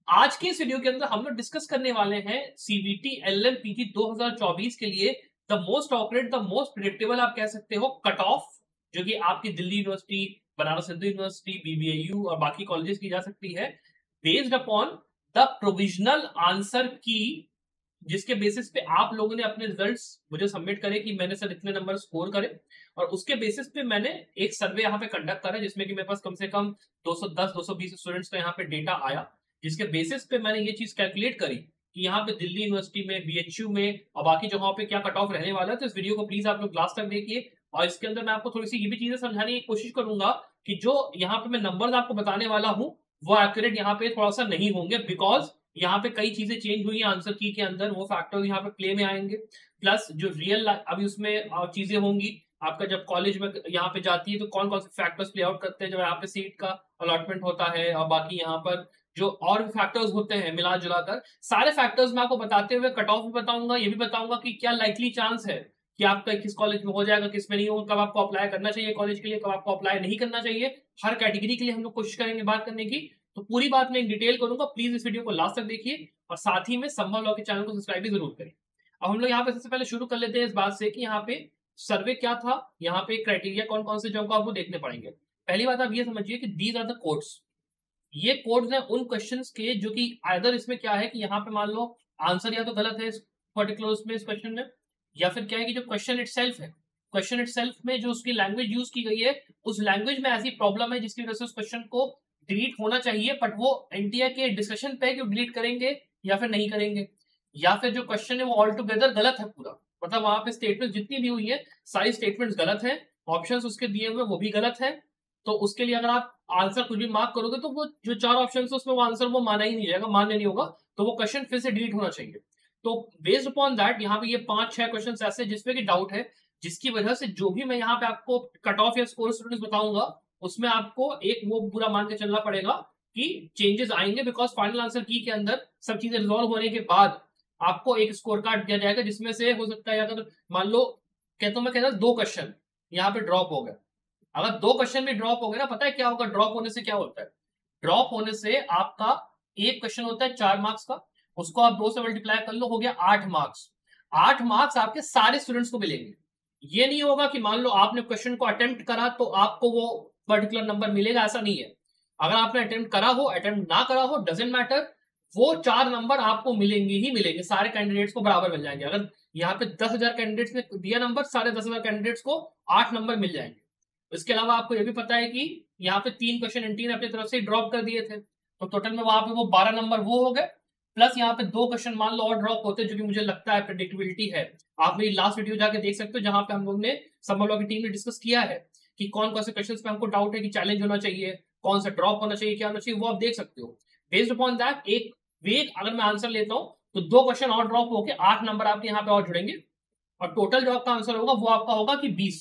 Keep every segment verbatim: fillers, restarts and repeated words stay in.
आज के इस वीडियो के अंदर हम लोग डिस्कस करने वाले हैं सीबीटी एलएम पीजी दो हज़ार चौबीस के लिए the most operate the most predictable आप कह सकते हो कट ऑफ, जो कि आपकी Delhi university, Banaras Hindu university, BBAU और बाकी कॉलेजेस की जा सकती है based upon the provisional answer key, जिसके बेसिस पे आप लोगों ने अपने रिजल्ट्स मुझे सबमिट करे कि मैंने सर इतने नंबर स्कोर करे, और उसके बेसिस पे मैंने एक सर्वे यहाँ पे कंडक्ट करा जिसमें कि मेरे पास कम से कम दो सौ दस दो सौ बीस स्टूडेंट्स का यहाँ पे डेटा आया, जिसके बेसिस पे मैंने ये चीज कैलकुलेट करी कि यहाँ पे दिल्ली यूनिवर्सिटी में, बीएचयू में और बाकी जगहों पे क्या कट ऑफ रहने वाला है। तो इस वीडियो को प्लीज आप लोग लास्ट तक देखिए, और इसके अंदर मैं आपको थोड़ी सी ये भी चीजें समझाने की कोशिश करूंगा कि जो यहाँ पे मैं नंबर्स आपको बताने वाला हूँ वो एक्यूरेट यहाँ पे थोड़ा सा नहीं होंगे, बिकॉज यहाँ पे कई चीजें चेंज हुई है आंसर की के अंदर, वो फैक्टर यहाँ पे प्ले में आएंगे। प्लस जो रियल अभी उसमें चीजें होंगी आपका जब कॉलेज में यहाँ पे जाती है तो कौन कौन से फैक्टर्स प्ले आउट करते हैं जब यहाँ पे सीट का अलॉटमेंट होता है, और बाकी यहाँ पर जो और भी फैक्टर्स होते हैं मिला जुलाकर सारे फैक्टर्स मैं आपको बताते हुए कट ऑफ भी बताऊंगा, ये भी बताऊंगा कि क्या लाइकली चांस है कि आपका किस कॉलेज में हो जाएगा, किस में नहीं होगा, कब आपको अप्लाई करना चाहिए कॉलेज के लिए, कब आपको अप्लाई नहीं करना चाहिए। हर कैटेगरी के लिए हम लोग कोशिश करेंगे बात करने की, तो पूरी बात मैं डिटेल करूंगा। प्लीज इस वीडियो को लास्ट तक देखिए और साथ ही में संभव लॉ के चैनल को सब्सक्राइब भी जरूर करें। अब हम लोग यहाँ पे सबसे पहले शुरू कर लेते हैं इस बात से कि यहाँ पे सर्वे क्या था, यहाँ पे क्राइटेरिया कौन कौन से जो आपको देखने पड़ेंगे। पहली बात आप ये समझिए कि दीज आर द कोड्स, ये कोड्स हैं उन क्वेश्चंस के जो कि आइदर इसमें क्या है कि यहाँ पे मान लो आंसर या तो गलत है इस पर्टिकुलर उसमें इस क्वेश्चन में, या फिर क्या है कि जो क्वेश्चन इटसेल्फ है, क्वेश्चन इटसेल्फ में जो उसकी लैंग्वेज यूज की गई है उस लैंग्वेज में ऐसी प्रॉब्लम है जिसकी वजह से उस क्वेश्चन को डिलीट होना चाहिए, बट वो एनटीए के डिस्कशन पे कि वो डिलीट करेंगे या फिर नहीं करेंगे, या फिर जो क्वेश्चन है वो ऑल टुगेदर गलत है पूरा, मतलब वहां पे स्टेटमेंट जितनी भी हुई है सारी स्टेटमेंट्स गलत है, ऑप्शंस उसके दिए हुए वो भी गलत है। तो उसके लिए अगर आप आंसर कुछ भी मार्क करोगे तो वो जो चार ऑप्शन है उसमें वो आंसर वो माना ही नहीं जाएगा, मान्य नहीं होगा, तो वो क्वेश्चन फिर से डिलीट होना चाहिए। तो बेस्ड अपॉन दैट यहाँ पे ये पांच छह क्वेश्चन ऐसे जिसमें कि डाउट है, जिसकी वजह से जो भी मैं यहाँ पे आपको कट ऑफ या स्कोर स्टूडेंट्स बताऊंगा उसमें आपको एक वो पूरा मान के चलना पड़ेगा कि चेंजेस आएंगे, बिकॉज फाइनल आंसर की के अंदर सब चीजें रिजॉल्व होने के बाद आपको एक स्कोर कार्ड दिया जाएगा, जिसमें से हो सकता है अगर मान लो कहता हूं मैं कहता दो क्वेश्चन यहाँ पे ड्रॉप हो गए, अगर दो क्वेश्चन भी ड्रॉप हो गए ना, पता है क्या होगा ड्रॉप होने से, क्या होता है ड्रॉप होने से आपका एक क्वेश्चन होता है चार मार्क्स का, उसको आप दो से मल्टीप्लाई कर लो, हो गया आठ मार्क्स। आठ मार्क्स आपके सारे स्टूडेंट्स को मिलेंगे। ये नहीं होगा कि मान लो आपने क्वेश्चन को अटेम्प्ट करा तो आपको वो पर्टिकुलर नंबर मिलेगा, ऐसा नहीं है। अगर आपने अटेम्प्ट करा हो, अटेम्प्ट ना करा हो, डजेंट मैटर, वो चार नंबर आपको मिलेंगे ही मिलेंगे, सारे कैंडिडेट्स को बराबर मिल जाएंगे। अगर यहाँ पे दस हजार कैंडिडेट्स ने दिया नंबर, सारे दस हजार कैंडिडेट्स को आठ नंबर मिल जाएंगे। इसके अलावा आपको यह भी पता है कि यहाँ पे तीन क्वेश्चन एनटी ने अपनी तरफ से ड्रॉप कर दिए थे, तो टोटल में वहां पे वो बारह नंबर वो हो गए, प्लस यहाँ पे दो क्वेश्चन मान लो और ड्रॉप होते जो कि मुझे लगता है प्रेडिक्टेबिलिटी है, आप मेरी लास्ट वीडियो जाके देख सकते हो जहां पे हम लोग ने संभव लॉ की टीम ने डिस्कस किया है कि कौन कौन से क्वेश्चन पे हमको डाउट है कि चैलेंज होना चाहिए, कौन सा ड्रॉप होना चाहिए, क्या होना चाहिए, वो आप देख सकते हो। बेस्ड अपॉन दैट एक वेग अगर मैं आंसर लेता हूँ तो दो क्वेश्चन और ड्रॉप होकर आठ नंबर आपके यहाँ पे और जुड़ेंगे, और टोटल जो आपका आंसर होगा वो आपका होगा कि बीस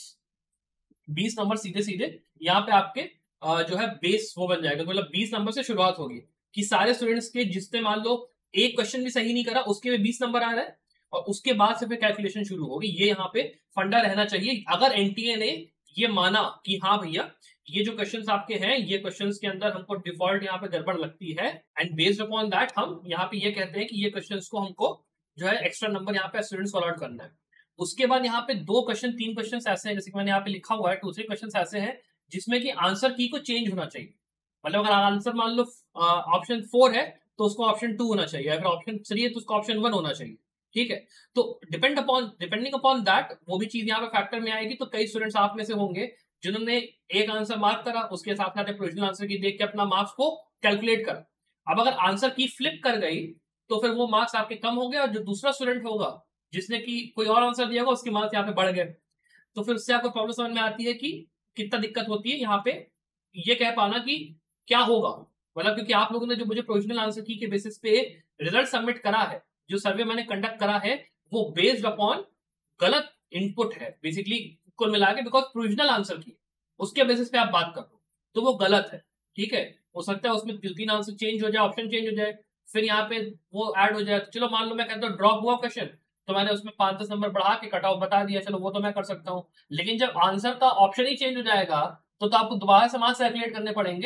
बीस नंबर सीधे सीधे यहाँ पे आपके जो है बेस वो बन जाएगा, मतलब बीस नंबर से शुरुआत होगी कि सारे स्टूडेंट्स के जिसने मान लो एक क्वेश्चन भी सही नहीं करा उसके भी बीस नंबर आ रहा है, और उसके बाद से फिर कैलकुलेशन शुरू होगी। ये यहाँ पे फंडा रहना चाहिए। अगर एनटीए ने ये माना कि हाँ भैया ये जो क्वेश्चंस आपके हैं ये क्वेश्चंस के अंदर हमको डिफॉल्ट यहाँ पे गड़बड़ लगती है, एंड बेस्ड अपॉन दैट हम यहाँ पे ये कहते हैं कि ये क्वेश्चंस को हमको जो है एक्स्ट्रा नंबर यहाँ पे स्टूडेंट्स को अलॉट करना है। उसके बाद यहाँ पे दो क्वेश्चन तीन क्वेश्चन ऐसे हैं, जैसे कि मैंने यहाँ पे लिखा हुआ है टू थ्री क्वेश्चन ऐसे हैं जिसमें कि आंसर की को चेंज होना चाहिए, मतलब अगर आंसर मान लो ऑप्शन फोर है तो उसको ऑप्शन टू होना चाहिए, अगर ऑप्शन थ्री है तो उसको ऑप्शन वन होना चाहिए, ठीक है। तो depend upon depending upon that वो भी चीज यहाँ पे फैक्टर में आएगी। तो कई स्टूडेंट्स आप में से होंगे जिन्होंने एक आंसर मार्क करा, उसके साथ साथ प्रोविजनल आंसर की देख के अपना मार्क्स को कैलकुलेट करा। अब अगर आंसर की फ्लिप कर गई तो फिर वो मार्क्स आपके कम हो गए, और जो दूसरा स्टूडेंट होगा जिसने की कोई और आंसर दिया होगा उसके मार्क्स यहाँ पे बढ़ गए, तो फिर उससे आपको प्रॉब्लम समझ में आती है कि कितना दिक्कत होती है यहाँ पे ये कह पाना कि क्या होगा, मतलब क्योंकि आप लोगों ने जो मुझे प्रोविजनल आंसर की के बेसिस पे रिजल्ट सबमिट करा है, जो सर्वे मैंने कंडक्ट करा है वो बेस्ड अपॉन गलत इनपुट है बेसिकली कुल मिला के, बिकॉज प्रोविजनल आंसर की उसके बेसिस पे आप बात कर लो तो वो गलत है, ठीक है। हो सकता है उसमें दो तीन आंसर चेंज हो जाए, ऑप्शन चेंज हो जाए, फिर यहाँ पे वो ऐड हो जाए। चलो मान लो मैं कहता हूँ ड्रॉप हुआ क्वेश्चन तो मैंने उसमें पांच दस नंबर बढ़ा के कट ऑफ बता दिया, चलो वो तो मैं कर सकता हूँ, लेकिन जब आंसर का ऑप्शन ही चेंज हो जाएगा तो, तो आपको दोबारा से मार्क्स कैलकुलेट करने पड़ेंगे।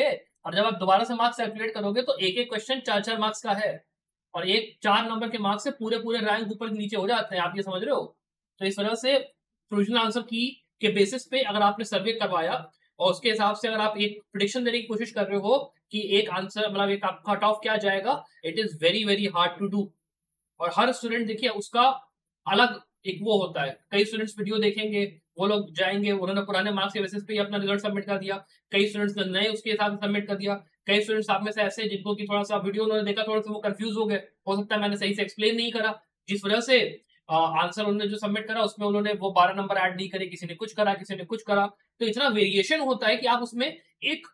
और जब आप दोबारा से मार्क्स कैलकुलेट करोगे तो एक एक क्वेश्चन चार चार मार्क्स का है, और एक चार नंबर के मार्क्स से पूरे पूरे रैंक ऊपर नीचे हो जाते हैं, आप ये समझ रहे हो। तो इस वजह से प्रोविजनल आंसर की के बेसिस पे अगर आपने सर्वे करवाया और उसके हिसाब से अगर आप एक प्रिडिक्शन देने की कोशिश कर रहे हो कि एक आंसर मतलब एक आपका कट ऑफ क्या जाएगा, it is very very hard to do. और हर स्टूडेंट देखिए उसका अलग एक वो होता है, कई स्टूडेंट्स वीडियो देखेंगे, वो लोग जाएंगे, उन्होंने पुराने मार्क्स के बेसिस पे अपना रिजल्ट सबमिट कर दिया, कई स्टूडेंट्स ने नए उसके हिसाब से सबमिट कर दिया, कई स्टूडेंट्स आप में से ऐसे जिनको कि थोड़ा सा वीडियो उन्होंने देखा थोड़ा सा वो कंफ्यूज हो गए, हो सकता है मैंने सही से एक्सप्लेन नहीं करा, जिस वजह से आंसर उन्होंने जो सबमिट करा उसमें उन्होंने वो बारह नंबर ऐड नहीं करे, किसी ने कुछ करा किसी ने कुछ करा। तो इतना वेरिएशन होता है कि आप उसमें एक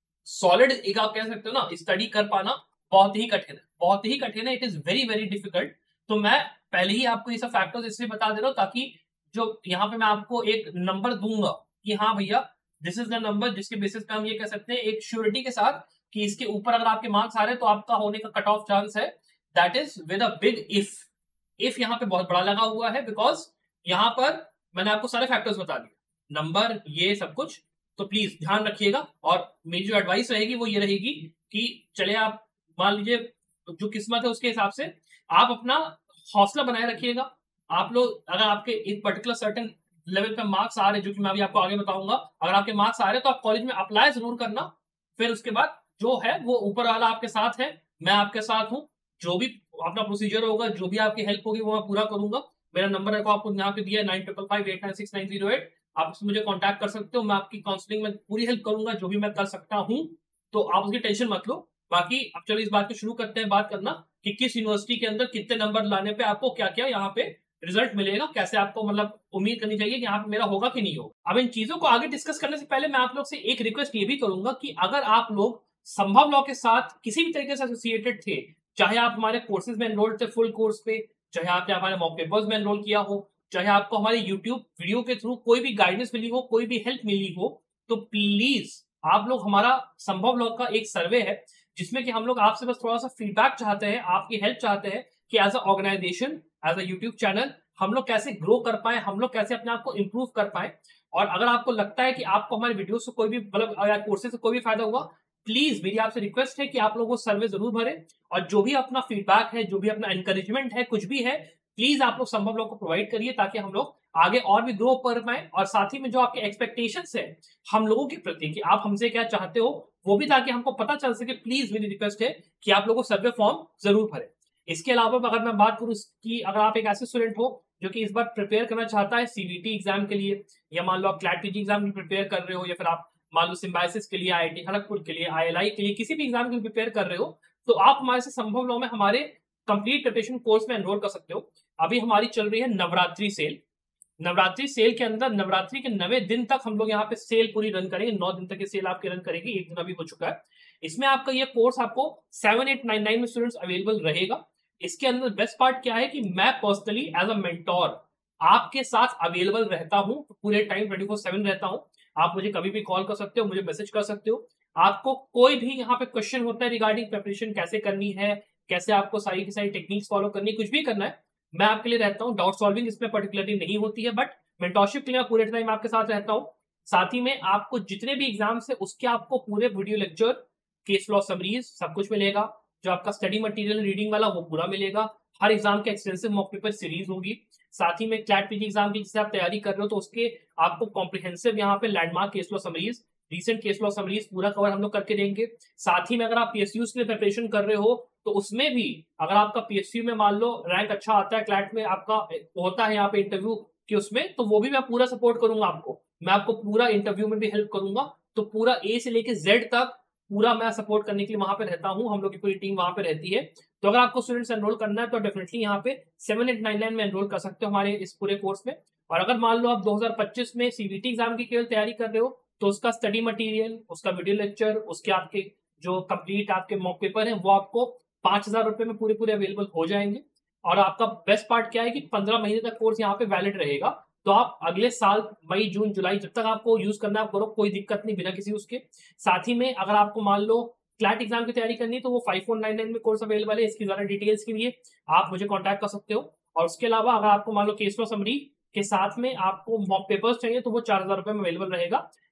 सॉलिड एक आप कह सकते हो ना स्टडी कर पाना बहुत ही कठिन है, बहुत ही कठिन है, it is very very difficult. तो मैं पहले ही आपको ये सब फैक्टर्स इसलिए बता दे रहा हूँ ताकि जो यहाँ पे मैं आपको एक नंबर दूंगा कि हाँ भैया दिस इज द नंबर जिसके बेसिस पे हम ये कह सकते हैं एक श्योरिटी के साथ कि इसके ऊपर अगर आपके मार्क्स आ रहे हैं तो आपका होने का कट ऑफ चांस है, that is with a big if. If यहाँ पे बहुत बड़ा लगा हुआ है बिकॉज यहाँ पर मैंने आपको सारे फैक्टर्स बता दिए, नंबर ये सब कुछ। तो प्लीज ध्यान रखिएगा और मेरी जो एडवाइस रहेगी वो ये रहेगी कि चले आप मान लीजिए जो किस्मत है उसके हिसाब से आप अपना हौसला बनाए रखिएगा। आप लोग अगर आपके एक पर्टिकुलर सर्टेन लेवल पे मार्क्स आ रहे जो कि मैं अभी आपको आगे बताऊंगा, अगर आपके मार्क्स आ रहे तो आप कॉलेज में अप्लाई जरूर करना। फिर उसके बाद जो है वो ऊपर वाला आपके साथ है, मैं आपके साथ हूँ, जो भी अपना प्रोसीजर होगा जो भी आपकी हेल्प होगी वो मैं पूरा करूंगा। मेरा नंबर है आपको यहाँ पे दिया है nine triple five eight nine six nine zero eight, आप मुझे कांटेक्ट कर सकते हो, मैं आपकी काउंसलिंग में पूरी हेल्प करूंगा जो भी मैं कर सकता हूँ, तो आप उसकी टेंशन मत लो। बाकी अब चलो इस बात को शुरू करते हैं बात करना कि किस यूनिवर्सिटी के अंदर कितने नंबर लाने पे आपको क्या क्या यहाँ पे रिजल्ट मिलेगा, कैसे आपको मतलब उम्मीद करनी चाहिए कि यहाँ पे मेरा होगा कि नहीं होगा। अब इन चीजों को आगे डिस्कस करने से पहले मैं आप लोग से एक रिक्वेस्ट ये भी करूंगा कि अगर आप लोग संभव लॉ के साथ किसी भी तरीके से एसोसिएटेड थे, चाहे आप हमारे कोर्सेज में एनरोल्ड थे फुल कोर्स पे, चाहे आपने हमारे मॉक पेपर्स में एनरोल किया हो, चाहे आपको हमारे यूट्यूब वीडियो के थ्रू कोई भी गाइडेंस मिली हो, कोई भी हेल्प मिली हो, तो प्लीज आप लोग हमारा संभव लॉ का एक सर्वे है जिसमें कि हम लोग आपसे बस थोड़ा सा फीडबैक चाहते हैं, आपकी हेल्प चाहते हैं कि as a organization as a YouTube channel हम लोग कैसे ग्रो कर पाए, हम लोग कैसे अपने आप को इम्प्रूव कर पाए। और अगर आपको लगता है कि आपको हमारे वीडियो से कोई भी मतलब कोर्सेज से कोई भी फायदा हुआ, प्लीज मेरी आपसे रिक्वेस्ट है कि आप लोग वो सर्वे जरूर भरें और जो भी अपना फीडबैक है, जो भी अपना एनकरेजमेंट है, कुछ भी है, प्लीज आप लोग संभव लोग को प्रोवाइड करिए ताकि हम लोग आगे और भी ग्रो कर पाए। और साथ ही में जो आपके एक्सपेक्टेशंस है हम लोगों के प्रति कि आप हमसे क्या चाहते हो वो भी ताकि हमको पता चल सके, प्लीज मेरी रिक्वेस्ट है कि आप लोगों को सर्वे फॉर्म जरूर भरें। इसके अलावा अगर मैं बात करूं कि अगर आप एक ऐसे स्टूडेंट हो जो कि इस बार प्रिपेयर करना चाहता है सीबीटी एग्जाम के लिए, या मान लो आप क्लैट पीजी एग्जाम के प्रिपेयर कर रहे हो, या फिर आप मान लो सिम्बायोसिस के लिए, आईआईटी खड़गपुर के लिए, आईएलआई के लिए, किसी भी एग्जाम के लिए प्रिपेयर कर रहे हो, तो आप हमारे से संभव लॉ में हमारे कंप्लीट प्रिपरेशन कोर्स में एनरोल कर सकते हो। अभी हमारी चल रही है नवरात्रि सेल। नवरात्रि सेल के अंदर नवरात्रि के नवे दिन तक हम लोग यहाँ पे सेल पूरी रन करेंगे, नौ दिन तक ये सेल आपके रन करेगी, एक दिन अभी हो चुका है। इसमें आपका ये कोर्स आपको सेवन एट नाइन नाइन में स्टूडेंट्स अवेलेबल रहेगा। इसके अंदर बेस्ट पार्ट क्या है कि मैं पर्सनली एज अ मेंटोर आपके साथ अवेलेबल रहता हूँ, पूरे टाइम ट्वेंटी फोर सेवन रहता हूँ। आप मुझे कभी भी कॉल कर सकते हो, मुझे मैसेज कर सकते हो। आपको कोई भी यहाँ पे क्वेश्चन होता है रिगार्डिंग प्रिपरेशन कैसे करनी है, कैसे आपको सारी की सारी टेक्निक्स फॉलो करनी है, कुछ भी करना है, मैं आपके लिए रहता हूँ। डाउट सॉल्विंग इसमें पर्टिकुलरली नहीं होती है, बट मेंटोरशिप के लिए मैं पूरे टाइम आपके साथ रहता हूँ। साथ ही में आपको जितने भी एग्जाम है उसके आपको पूरे video lecture, case law summaries सब कुछ मिलेगा। जो आपका स्टडी मटेरियल रीडिंग वाला वो पूरा मिलेगा। हर एग्जाम के एक्सटेंसिव मॉक पेपर सीरीज होगी। साथ ही में क्लैट पीजी एग्जाम की जिससे आप तैयारी कर रहे हो तो उसके आपको कॉम्प्रिहेंसिव यहाँ पे landmark case law summaries, recent case law summaries पूरा कवर हम लोग करके देंगे। साथ ही में अगर आप पीएसयू के लिए प्रिपरेशन कर रहे हो तो उसमें भी अगर आपका पीएसयू में मान लो रैंक अच्छा आता है, क्लैट में आपका होता है यहाँ पे इंटरव्यू कि उसमें, तो वो भी मैं पूरा सपोर्ट करूंगा आपको, मैं आपको पूरा इंटरव्यू में भी हेल्प करूंगा। तो पूरा ए से लेके जेड तक पूरा मैं सपोर्ट करने के लिए वहां पे रहता हूँ, हम लोग की पूरी टीम वहां पे रहती है। तो अगर आपको स्टूडेंट्स एनरोल करना है तो डेफिनेटली यहाँ पे सेवन एट नाइन नाइन में एनरोल कर सकते हो हमारे इस पूरे कोर्स में। और अगर मान लो आप दो हज़ार पच्चीस में सीबीटी एग्जाम की केवल तैयारी कर रहे हो तो उसका स्टडी मटेरियल, उसका वीडियो लेक्चर, उसके आपके जो कंप्लीट आपके मॉक पेपर हैं वो आपको पांच हजार रुपए में पूरे पूरे अवेलेबल हो जाएंगे। और आपका बेस्ट पार्ट क्या है कि पंद्रह महीने तक कोर्स यहाँ पे वैलिड रहेगा, तो आप अगले साल मई जून जुलाई जब तक आपको यूज करना आप करो, कोई दिक्कत नहीं बिना किसी उसके। साथ ही में अगर आपको मान लो क्लैट एग्जाम की तैयारी करनी है तो वो फाइव फोर नाइन नाइन में कोर्स अवेलेबल है। इसकी ज्यादा डिटेल्स के लिए आप मुझे कॉन्टैक्ट कर सकते हो। और उसके अलावा अगर आपको मान लो केस लॉ समरी के साथ में आपको मॉक पेपर्स चाहिए तो वो चार हजार रुपए में अवेलेबल रहेगा।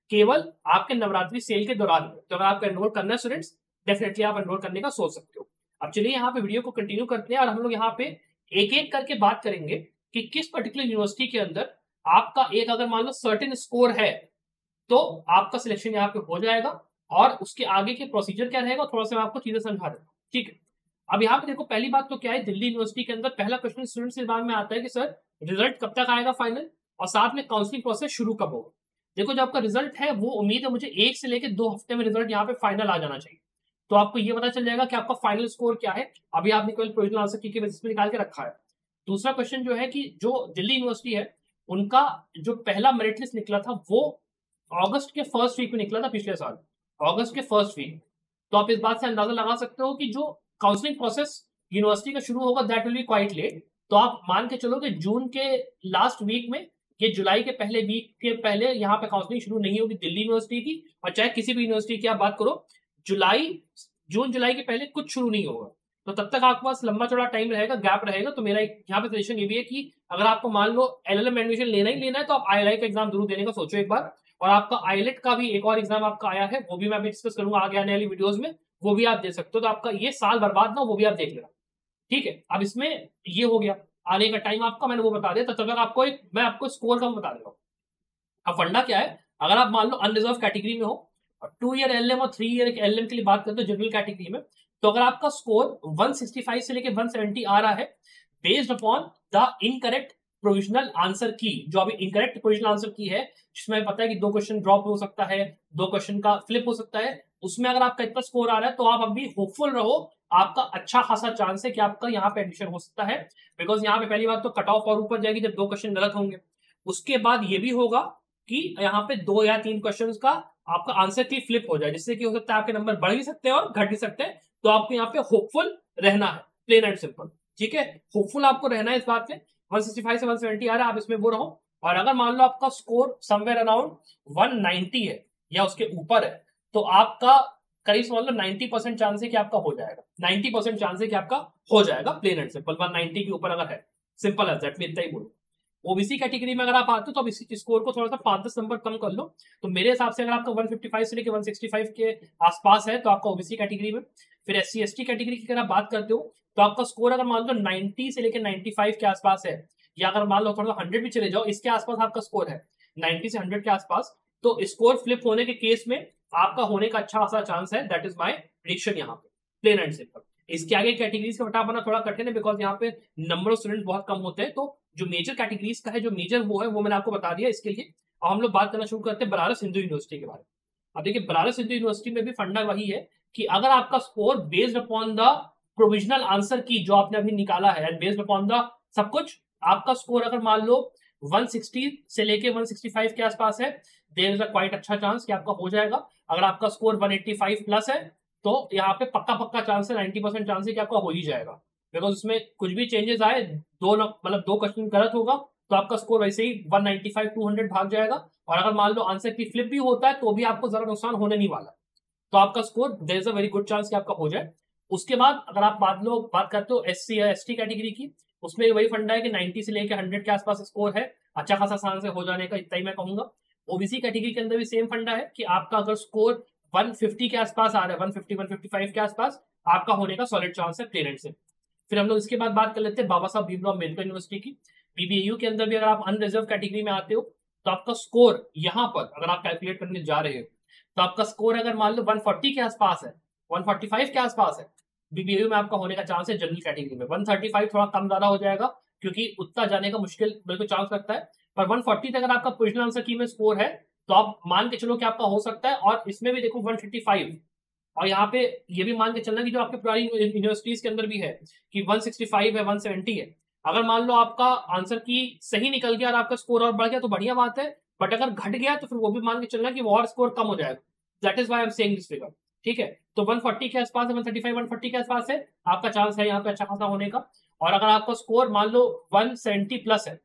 केवल आपके नवरात्रि सेल के दौरान में। तो अगर आपको एनरोल करना है स्टूडेंट्स, डेफिनेटली आप एनरोल करने का सोच सकते हो। अब चलिए यहाँ पे वीडियो को कंटिन्यू करते हैं और हम लोग यहाँ पे एक एक करके बात करेंगे कि किस पर्टिकुलर यूनिवर्सिटी के अंदर आपका एक अगर मान लो सर्टेन स्कोर है तो आपका सिलेक्शन यहाँ पे हो जाएगा, और उसके आगे के प्रोसीजर क्या रहेगा थोड़ा सा मैं आपको चीजें समझा दूंगा। ठीक है, अब यहाँ पे देखो पहली बात तो क्या है, दिल्ली यूनिवर्सिटी के अंदर पहला क्वेश्चन स्टूडेंट्स के दिमाग में आता है कि सर रिजल्ट कब तक आएगा फाइनल, और साथ में काउंसलिंग प्रोसेस शुरू कब होगा। देखो जो आपका रिजल्ट है वो उम्मीद है मुझे एक से लेकर दो हफ्ते में रिजल्ट यहाँ पे फाइनल आ जाना चाहिए। तो आपको ये पता चल जाएगा कि आपका फाइनल स्कोर क्या है। अभी आपने केवल प्रोविजनल आंसर की बेसिस पे निकाल के रखा है। दूसरा क्वेश्चन जो है कि जो दिल्ली यूनिवर्सिटी है उनका जो पहला मेरिट लिस्ट निकला था वो अगस्त के फर्स्ट वीक में निकला था, पिछले साल अगस्त के फर्स्ट वीक। तो आप इस बात से अंदाजा लगा सकते हो कि जो काउंसलिंग प्रोसेस यूनिवर्सिटी का शुरू होगा that will be quite late. तो आप मान के चलो कि जून के लास्ट वीक में ये जुलाई के पहले वीक के पहले यहाँ पे काउंसलिंग शुरू नहीं होगी दिल्ली यूनिवर्सिटी की, और चाहे किसी भी यूनिवर्सिटी की आप बात करो, जुलाई जून जुलाई के पहले कुछ शुरू नहीं होगा। तो तब तक आपके पास लंबा चौड़ा टाइम रहेगा, गैप रहेगा। तो मेरा यहाँ पे सजेशन ये भी है कि अगर आपको मान लो एलएलएम एडमिशन लेना ही लेना है तो आप आईएलआई का एग्जाम जरूर देने का सोचो एक बार। और आपका आईएलएट का भी एक और एग्जाम आपका आया है, वो भी मैं अभी डिस्कस करूंगा आगे आने वाली वीडियोस में, वो भी आप दे सकते हो। तो आपका ये साल बर्बाद ना, वो भी आप देख लेना। ठीक है, अब इसमें ये हो गया आने का टाइम आपका, मैंने वो बता दिया। तब तक आपको एक मैं आपको स्कोर का बता दे रहा हूँ। अब फंडा क्या है, अगर आप मान लो अनरिजर्व कैटेगरी में हो और टू ईयर एलएम और थ्री ईयर एलएम के लिए बात करते हो जनरल कैटेगरी में, तो अगर आपका स्कोर एक सौ पैंसठ से लेके एक सौ सत्तर आ रहा है based upon the incorrect provisional answer key, जो अभी इनकरेक्ट प्रोविजनल आंसर की है जिसमें पता है कि दो क्वेश्चन ड्रॉप हो सकता है, दो क्वेश्चन का फ्लिप हो सकता है, उसमें अगर आपका इतना स्कोर आ रहा है तो आप अभी होपफुल रहो, आपका अच्छा खासा चांस है कि आपका यहाँ पे एडमिशन हो सकता है। बिकॉज यहाँ पे पहली बात तो कट ऑफ और ऊपर जाएगी जब दो क्वेश्चन गलत होंगे। उसके बाद ये भी होगा कि यहाँ पे दो या तीन क्वेश्चन का आपका आंसर की फ्लिप हो जाए, जिससे कि हो सकता है आपके नंबर बढ़ भी सकते हैं और घट भी सकते हैं। तो आपको यहाँ पे होपफुल रहना है, प्लेन एंड सिंपल। ठीक है, होपफुल आपको रहना है इस बात में। एक सौ पैंसठ से एक सौ सत्तर आ रहा है, आप इसमें वो रहो। और अगर मान लो आपका स्कोर समवेयर अराउंड एक सौ नब्बे है या उसके ऊपर है, तो आपका करीब समझ लो नब्बे परसेंट चांस है कि आपका हो जाएगा, नब्बे परसेंट चांस है कि आपका हो जाएगा, प्लेन एंड सिंपल। एक सौ नब्बे के ऊपर अगर है, सिंपल एज दैट, मैं इतना ही बोलूं। ओबीसी कैटेगरी में अगर आप आते हो तो अब इस स्कोर को थोड़ा सा पांच दस नंबर कम कर लो। तो मेरे हिसाब से अगर आपका एक सौ पचपन से लेकर एक सौ पैंसठ के आसपास है तो आपका ओबीसी कैटेगरी में। फिर एससी एसटी कैटेगरी की अगर आप बात करते हो तो आपका स्कोर अगर मान लो नब्बे से लेकर पचानवे के आसपास है, या अगर मान लो थोड़ा सा सौ भी चले जाओ, इसके आसपास आपका स्कोर है नब्बे से सौ के आसपास, तो स्कोर फ्लिप होने के केस में आपका होने का अच्छा खासा चांस है। दैट इज माय प्रेडिक्शन यहाँ पे, प्लेन एंड सिंपल। इसके आगे कैटेगरीज का बटा पाना थोड़ा कठिन है बिकॉज यहाँ पे नंबर ऑफ स्टूडेंट बहुत कम होते हैं। तो जो मेजर कैटेगरीज का है, जो मेजर वो है वो मैंने आपको बता दिया इसके लिए। और हम लोग बात करना शुरू करते हैं बनारस हिंदू यूनिवर्सिटी के बारे में। अब देखिए बनारस हिंदू यूनिवर्सिटी में भी फंडा वही है कि अगर आपका score based upon the provisional answer key जो आपने अभी निकाला है and based upon the sub कुछ, आपका स्कोर अगर मान लो एक सौ साठ से लेके एक सौ पैंसठ के आसपास है, देयर इज अ क्वाइट अच्छा चांस कि आपका हो जाएगा। अगर आपका स्कोर एक सौ पचासी प्लस है तो यहाँ पे पक्का पक्का चांस है, नब्बे परसेंट चांस है कि आपका हो ही जाएगा। बिकॉज उसमें कुछ भी चेंजेस आए, दो मतलब दो क्वेश्चन गलत होगा तो आपका स्कोर वैसे ही एक सौ पचानवे दो सौ भाग जाएगा। और अगर मान लो आंसर की फ्लिप भी होता है तो भी आपको जरा नुकसान होने नहीं वाला, तो आपका score there is a very good chance कि आपका हो जाए। उसके बाद अगर आप बात लो बात करते हो एस सी या एस टी कैटेगरी की, उसमें वही फंडा है कि नब्बे से लेकर सौ के आसपास स्कोर है, अच्छा खासा चांस है हो जाने का, इतना ही मैं कहूंगा। ओबीसी कैटेगरी के अंदर भी सेम फंडा है कि आपका अगर स्कोर एक सौ पचास के आसपास आ रहा है, एक सौ पचास एक सौ पचपन के आसपास, आपका होने का सॉलिड चांस है प्लेन एंड से। फिर हम लोग इसके बाद बात कर लेते हैं बाबा साहब भीमराव अम्बेडकर यूनिवर्सिटी की। बीबीएयू के अंदर भी अगर आप अनरिजर्व कैटेगरी में आते हो तो आपका स्कोर यहाँ पर अगर आप कैलकुलेट करने जा रहे हो तो आपका स्कोर अगर मान लो एक सौ चालीस के आसपास है, एक सौ पैंतालीस के आसपास है, बीबीएयू में आपका होने का चांस है जनरल कैटेगरी में। एक सौ पैंतीस थोड़ा कम ज्यादा हो जाएगा क्योंकि उतना जाने का मुश्किल बिल्कुल चांस लगता है, पर एक सौ चालीस तक अगर आपका प्रोविजनल आंसर की में स्कोर है तो आप मान के चलो कि आपका हो सकता है। और इसमें भी देखो एक सौ पचपन, और यहाँ पे ये भी मान के चलना कि जो आपके पुरानी यूनिवर्सिटीज के अंदर भी है कि एक सौ पैंसठ है, एक सौ सत्तर है। अगर मान लो आपका आंसर की सही निकल गया और आपका स्कोर और बढ़ गया तो बढ़िया बात है, बट अगर घट गया तो फिर वो भी मान के चलना कि वो और स्कोर कम हो जाएगा। That is why I am saying this figure. ठीक है, तो एक सौ चालीस के आसपास है, एक सौ पैंतीस एक सौ चालीस के आसपास है, आपका चांस है यहाँ पे अच्छा खासा होने का। और अगर आपका स्कोर मान लो एक सौ सत्तर प्लस है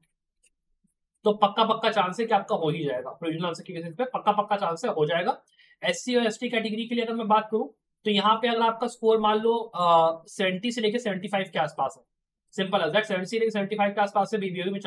तो पक्का पक्का चांस है कि आपका हो ही जाएगा, प्रोविजनल आंसर की बेसिस पे पक्का पक्का चांस है हो जाएगा। एससी और एसटी कैटेगरी के लिए अगर मैं बात करूं तो यहाँ पे अगर आपका स्कोर मान लो सेवेंटी से लेकर सेवेंटी फाइव के आसपास है, सिंपल एज दैट, सेवेंटी से लेकर सेवेंटी फाइव के आसपास है, बीबीएयू में चांस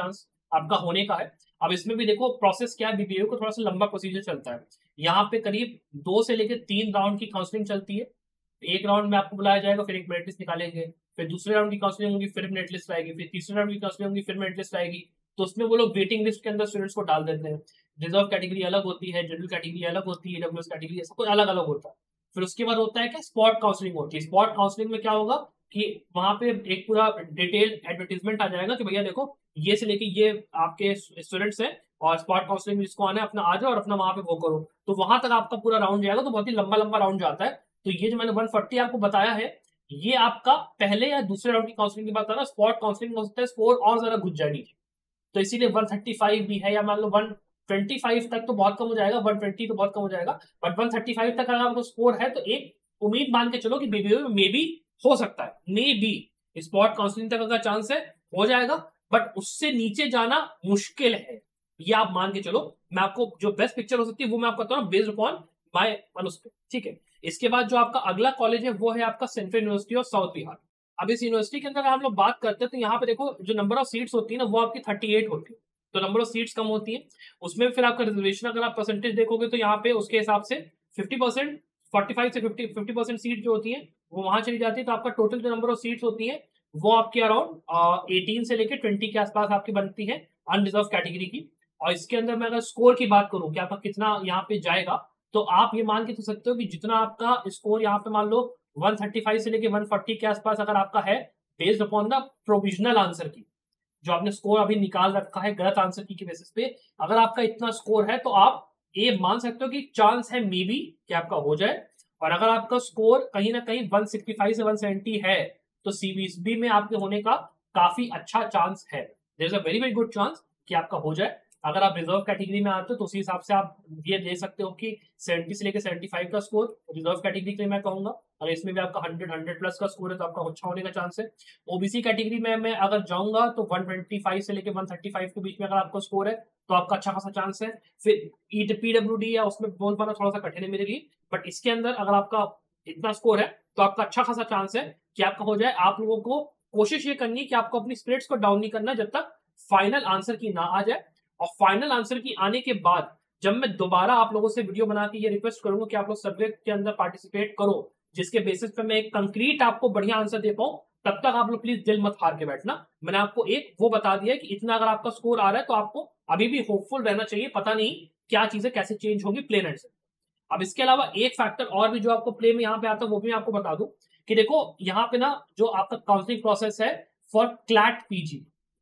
आपका होने का है। अब इसमें भी देखो प्रोसेस क्या है, बीबीए को थोड़ा सा लंबा प्रोसीजर चलता है। यहाँ पे करीब दो से लेकर तीन राउंड की काउंसलिंग चलती है। एक राउंड में आपको बुलाया जाएगा, फिर एक मेरिट लिस्ट निकालेंगे, फिर दूसरे राउंड की काउंसलिंग होगी, फिर मेरिट लिस्ट आएगी, फिर तीसरे राउंड की काउंसलिंग होगी, फिर मेरिट लिस्ट आएगी। तो उसमें वो लोग वेटिंग लिस्ट के अंदर स्टूडेंट्स को डाल देते हैं। रिजर्व कैटेगरी अलग होती है, जनरल कैटेगरी अलग होती है, ईडब्ल्यूएस कैटेगरी, सब कुछ अलग अलग होता है। फिर उसके बाद होता है कि स्पॉट काउंसलिंग होती है। स्पॉट काउंसलिंग में क्या होगा कि वहां पे एक पूरा डिटेल एडवर्टीजमेंट आ जाएगा कि भैया देखो ये से लेके ये आपके स्टूडेंट्स हैं और स्पॉट काउंसलिंग जिसको आना है अपना आ जाओ और अपना वहां पे वो करो। तो वहां तक आपका पूरा राउंड जाएगा, तो बहुत ही लंबा लंबा राउंड जाता है। तो ये जो मैंने वन फोर्टी आपको बताया है, ये आपका पहले या दूसरे राउंड की काउंसलिंग की बात है ना। स्पॉट काउंसलिंग हो सकता है स्कोर और ज्यादा घुस जाए नीचे, तो इसीलिए वन थर्टी फाइव भी है, या मान लो वन ट्वेंटी फाइव तक तो बहुत कम हो जाएगा, वन ट्वेंटी तो बहुत कम हो जाएगा, बट वन थर्टी फाइव तक अगर आपको स्कोर है तो एक उम्मीद मान के चलो कि बीबीए में मे बी हो सकता है, मे बी स्पॉट काउंसलिंग तक अगर चांस है हो जाएगा, बट उससे नीचे जाना मुश्किल है, ये आप मान के चलो। मैं आपको जो बेस्ट पिक्चर हो सकती है वो मैं आपको बताता हूँ बेस्ड अपॉन माय अनुस्प, ठीक है। इसके बाद जो आपका अगला कॉलेज है वो है आपका central university of south Bihar. अब इस यूनिवर्सिटी के अंदर हम लोग बात करते हैं तो यहाँ पे देखो जो नंबर ऑफ सीट्स होती है ना वो आपकी थर्टी एट होती है, तो नंबर ऑफ सीट्स कम होती है। उसमें फिर आपका रिजर्वेशन अगर आप परसेंटेज देखोगे तो यहाँ पे उसके हिसाब से फिफ्टी परसेंट फोर्टी फाइव से फिफ्टी फिफ्टी परसेंट सीट जो होती है वो वहां चली जाती है। तो आपका टोटल जो नंबर ऑफ सीट्स होती है वो आपकी अराउंड एटीन से लेकर ट्वेंटी के आसपास आपकी बनती है अनरिजर्व कैटेगरी की। और इसके अंदर मैं अगर स्कोर की बात करूं कि आपका कितना यहाँ पे जाएगा, तो आप ये मान के तो सकते हो कि जितना आपका स्कोर यहाँ पे मान लो वन थर्टी फाइव से लेके वन फोर्टी के आसपास अगर आपका है, based upon the provisional answer key, जो आपने स्कोर अभी निकाल रखा है गलत आंसर की, की बेसिस पे अगर आपका इतना स्कोर है तो आप ये मान सकते हो कि चांस है मे बी कि आपका हो जाए। और अगर आपका स्कोर कहीं ना कहीं वन सिक्सटी फाइव से वन सेवेंटी है तो सीबीएसबी में आपके होने का काफी अच्छा चांस है, there is a very very good chance कि आपका हो जाए। अगर आप रिजर्व कैटेगरी में आते हो तो उसी हिसाब से आप ये ले सकते हो कि सेवेंटी से लेकर सेवेंटी फाइव का स्कोर रिजर्व कैटेगरी के लिए मैं कहूंगा। और इसमें भी आपका हंड्रेड हंड्रेड प्लस का स्कोर है तो आपका अच्छा होने का चांस है। ओबीसी कैटेगरी में मैं अगर जाऊंगा तो वन ट्वेंटी फाइव से लेकर वन थर्टी फाइव के बीच में अगर आपका स्कोर है तो आपका अच्छा खासा चांस है। फिर पीडब्ल्यूडी या उसमें बोल पाना थोड़ा सा कठिन है मेरे लिए, बट इसके अंदर अगर आपका इतना स्कोर है तो आपका अच्छा खासा चांस है कि आपका हो जाए। आप लोगों को कोशिश ये करनी है कि आपको अपनी स्प्रेड्स को डाउन नहीं करना जब तक फाइनल आंसर की ना आ जाए। और फाइनल आंसर की आने के बाद जब मैं दोबारा आप लोगों से वीडियो बना के ये रिक्वेस्ट करूंगा कि आप लोग सब्जेक्ट के अंदर पार्टिसिपेट करो, जिसके बेसिस पे मैं एक कंक्रीट आपको बढ़िया आंसर दे पाऊं, तब तक आप लोग प्लीज दिल मत हार के बैठना। मैंने आपको एक वो बता दिया कि इतना अगर आपका स्कोर आ रहा है तो आपको अभी भी होपफुल रहना चाहिए, पता नहीं क्या चीजें कैसे चेंज होगी प्लेन एंड से। अब इसके अलावा एक फैक्टर और भी जो आपको प्ले में यहाँ पे आता है वो भी मैं आपको बता दूं कि देखो यहाँ पे ना जो आपका काउंसलिंग प्रोसेस है for CLAT PG,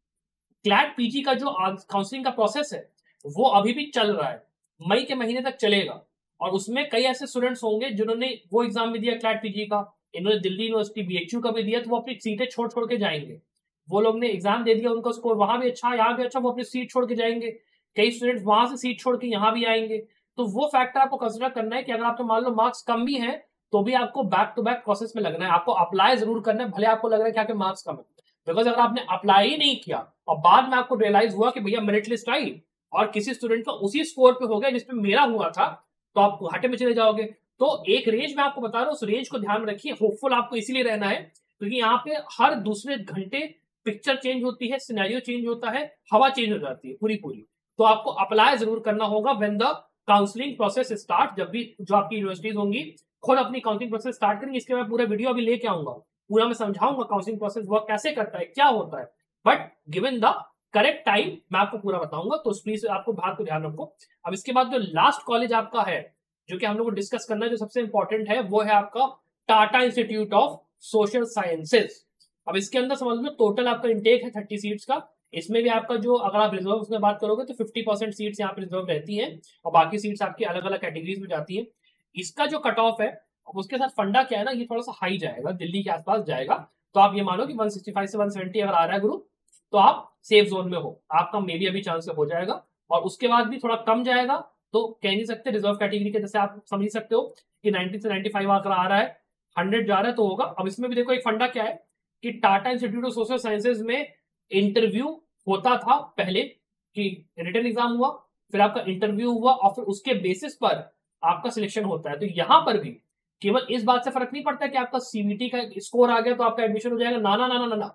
CLAT PG का जो काउंसलिंग का प्रोसेस है वो अभी भी चल रहा है, मई के महीने तक चलेगा। और उसमें कई ऐसे स्टूडेंट्स होंगे जिन्होंने वो एग्जाम भी दिया क्लैट पीजी का, इन्होंने दिल्ली यूनिवर्सिटी बीएचयू का भी दिया, तो वो अपनी सीटें छोड़ छोड़ के जाएंगे। वो लोग ने एग्जाम दे दिया, उनका स्कोर वहां भी अच्छा यहाँ भी अच्छा, वो अपनी सीट छोड़ के जाएंगे। कई स्टूडेंट्स वहां से सीट छोड़ के यहाँ भी आएंगे। तो वो फैक्टर आपको कंसिडर करना है कि अगर आपको मान लो मार्क्स कम भी है तो भी आपको बैक टू बैक प्रोसेस में लगना है, आपको अप्लाई जरूर करना है, भले आपको लग रहा है कि आपके मार्क्स कम है। बिकॉज अगर आपने अप्लाई ही नहीं किया और बाद में आपको रियलाइज हुआ कि भैया मेरिट लिस्ट आई और किसी स्टूडेंट का उसी स्कोर पे हो गया जिसपे मेरा हुआ था, तो आप घाटे में चले जाओगे। तो एक रेंज में आपको बता रहा हूँ, उस रेंज को ध्यान में रखिए। होपफुल आपको इसीलिए रहना है क्योंकि यहाँ पे हर दूसरे घंटे पिक्चर चेंज होती है, सिनेरियो चेंज होता है, हवा चेंज हो जाती है पूरी पूरी। तो आपको अप्लाई जरूर करना होगा when the counselling process start. जब भी जो आपकी यूनिवर्सिटीज होंगी खुद अपनी काउंसलिंग प्रोसेस स्टार्ट करेंगे, इसके मैं पूरा वीडियो अभी लेके आऊंगा, पूरा मैं समझाऊंगा काउंसलिंग प्रोसेस वर्क कैसे करता है, क्या होता है। But given the correct time मैं आपको पूरा बताऊंगा, तो प्लीज आपको बात को ध्यान रखो। अब इसके बाद जो लास्ट कॉलेज आपका है जो कि हम लोग को डिस्कस करना है, जो सबसे इंपॉर्टेंट है, वो है आपका Tata institute of social sciences. अब इसके अंदर समझ लो टोटल आपका इंटेक है थर्टी सीट्स का। इसमें भी आपका जो अगर आप रिजर्व में बात करोगे तो फिफ्टी परसेंट सीट्स यहाँ पे रिजर्व रहती हैं और बाकी सीट्स आपकी अलग अलग कैटेगरीज में जाती है। इसका जो कट ऑफ है उसके साथ फंडा क्या है ना, ये थोड़ा सा हाई जाएगा, दिल्ली के आसपास जाएगा। तो आप ये मानो कि वन सिक्सटी फाइव से वन सेवेंटी अगर आ रहा है ग्रुप तो आप सेफ जोन में हो, आपका मे बी अभी चांस हो जाएगा। और उसके बाद भी थोड़ा कम जाएगा तो कह नहीं सकते, रिजर्व कैटेगरी के जैसे आप समझ सकते हो कि नाइनटी से नाइनटी फाइव अगर आ रहा है, हंड्रेड जा रहा है तो होगा। अब इसमें भी देखो एक फंडा क्या है कि Tata institute of social sciences में इंटरव्यू होता था पहले, कि रिटन एग्जाम हुआ, फिर आपका इंटरव्यू हुआ और फिर उसके बेसिस पर आपका सिलेक्शन होता है। तो यहां पर भी केवल इस बात से फर्क नहीं पड़ता कि आपका सीबीटी का स्कोर आ गया तो आपका एडमिशन हो जाएगा, ना ना ना ना ना,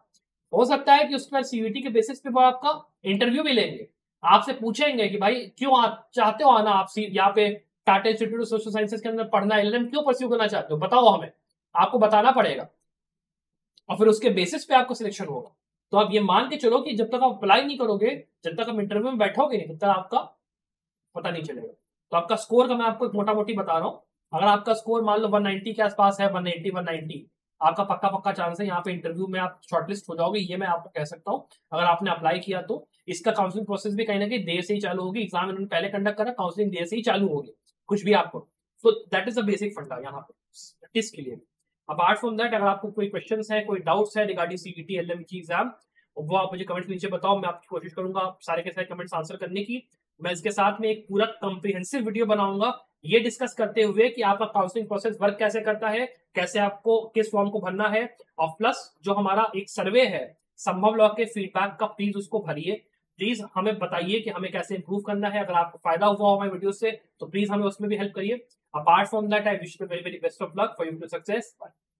हो सकता है कि उसके बाद सीवीटी के बेसिस पे वो आपका इंटरव्यू भी लेंगे, आपसे पूछेंगे कि भाई क्यों आप चाहते हो आना, आप यहाँ पे Tata institute of social sciences के अंदर पढ़ना, एलएलएम क्यों परस्यू करना चाहते हो, बताओ हमें, आपको बताना पड़ेगा और फिर उसके बेसिस पे आपको सिलेक्शन होगा। तो आप ये मान के चलो कि जब तक आप अप्लाई नहीं करोगे, जब तक आप इंटरव्यू में बैठोगे नहीं, तब तक आपका पता नहीं चलेगा। तो आपका स्कोर का मैं आपको मोटा मोटी बता रहा हूँ, अगर आपका स्कोर मान लो एक सौ नब्बे के आसपास है, एक सौ अस्सी, एक सौ नब्बे, आपका पक्का पक्का चांस है यहाँ पे इंटरव्यू में आप शॉर्टलिस्ट हो जाओगे, ये मैं आपको कह सकता हूँ। अगर आपने अप्लाई किया तो इसका काउंसलिंग प्रोसेस भी कहीं ना कहीं देर से ही चालू होगी, एग्जाम इन्होंने पहले कंडक्ट करा, काउंसलिंग देर से ही चालू होगी, कुछ भी आपको। तो दैट इज द बेसिक फंडा यहाँ पे टिस के लिए। अपार्ट फ्रॉम दैट, अगर आपको कोई क्वेश्चन है, कोई डाउट्स है रिगार्डिंग सीबीटी एलएम की एग्जाम, वो आप मुझे कमेंट नीचे बताओ, मैं आपकी कोशिश करूंगा सारे के सारे कमेंट्स आंसर करने की। मैं इसके साथ में एक पूरा कॉम्प्रिहेंसिव वीडियो बनाऊंगा ये डिस्कस करते हुए कि आपका काउंसलिंग प्रोसेस वर्क कैसे करता है, कैसे आपको किस फॉर्म को भरना है, और प्लस जो हमारा एक सर्वे है संभव लॉ के फीडबैक का, प्लीज उसको भरिए, प्लीज हमें बताइए कि हमें कैसे इंप्रूव करना है। अगर आपको फायदा हुआ हो हमारी वीडियो से तो प्लीज हमें उसमें भी हेल्प करिए। Apart from that I wish you very very best of luck for you to success.